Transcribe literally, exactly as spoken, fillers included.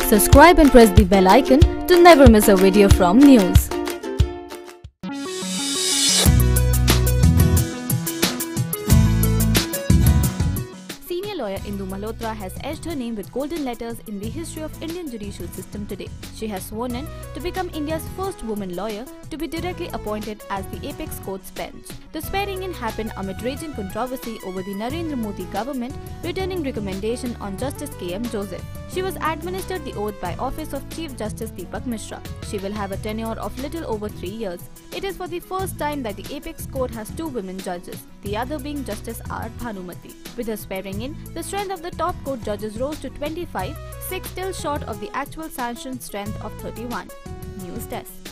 Subscribe and press the bell icon to never miss a video from NYOOOZ. Senior lawyer Indu Malhotra has etched her name with golden letters in the history of Indian judicial system today. She has sworn in to become India's first woman lawyer to be directly appointed as the apex court's bench. The swearing-in happened amid raging controversy over the Narendra Modi government returning recommendation on Justice K M Joseph. She was administered the oath by Office of Chief Justice Dipak Misra. She will have a tenure of little over three years. It is for the first time that the apex court has two women judges, the other being Justice R. Banumathi. With her swearing-in, the strength of the top court judges rose to twenty-five, six still short of the actual sanctioned strength of thirty-one. NYOOOZ Desk.